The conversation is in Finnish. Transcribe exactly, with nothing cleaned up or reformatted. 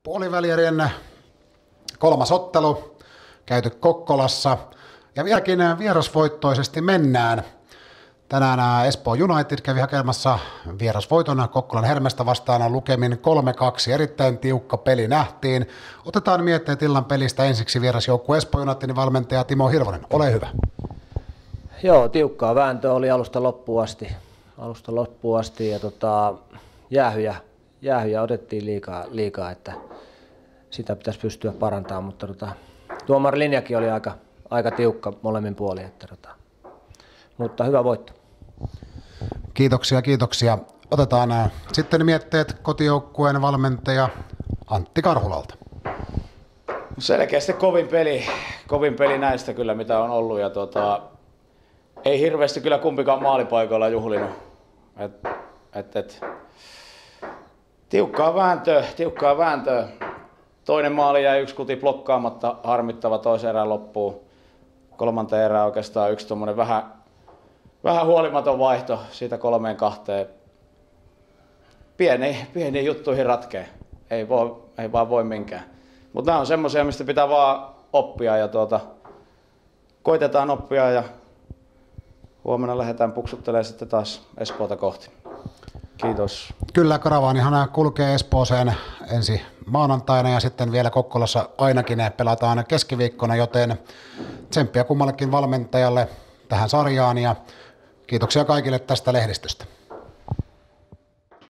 Puolivälierien kolmas ottelu käyty Kokkolassa ja vieläkin vierasvoittoisesti mennään. Tänään Espoo United kävi hakemassa vierasvoiton Kokkolan Hermestä vastaan lukemin kolme kaksi. Erittäin tiukka peli nähtiin. Otetaan mietteet illan pelistä ensiksi vierasjoukku Espoo Unitedin valmentaja Timo Hirvonen. Ole hyvä. Joo, tiukkaa vääntöä oli alusta loppuun asti. Alusta loppuun asti ja tota, jäähyjä, jäähyjä otettiin liikaa, liikaa, että sitä pitäisi pystyä parantamaan, mutta tota, tuomarilinjakin oli aika, aika tiukka molemmin puolin, että tota, mutta hyvä voitto. Kiitoksia, kiitoksia. Otetaan äh, sitten mietteet kotijoukkueen valmentaja Antti Karhulalta. Selkeästi kovin peli, kovin peli näistä kyllä mitä on ollut ja tota, ei hirveästi kyllä kumpikaan maalipaikoilla juhlinut. Et, et, et. Tiukkaa vääntöä, tiukkaa vääntöä. Toinen maali jäi yksi kuti blokkaamatta, harmittava toisen erään loppuun. Kolmanteen erään oikeastaan yksi tommonen vähän, vähän huolimaton vaihto siitä kolmeen kahteen. Pieni, pieni juttuihin ratkee, ei, voi, ei vaan voi minkään. Mutta nämä on semmoisia, mistä pitää vaan oppia ja tuota, koitetaan oppia ja huomenna lähdetään puksuttelemaan sitten taas Espoota kohti. Kiitos. Kyllä, karavaanihan kulkee Espooseen ensi maanantaina ja sitten vielä Kokkolassa ainakin pelataan keskiviikkona, joten tsemppiä kummallekin valmentajalle tähän sarjaan ja kiitoksia kaikille tästä lehdistöstä.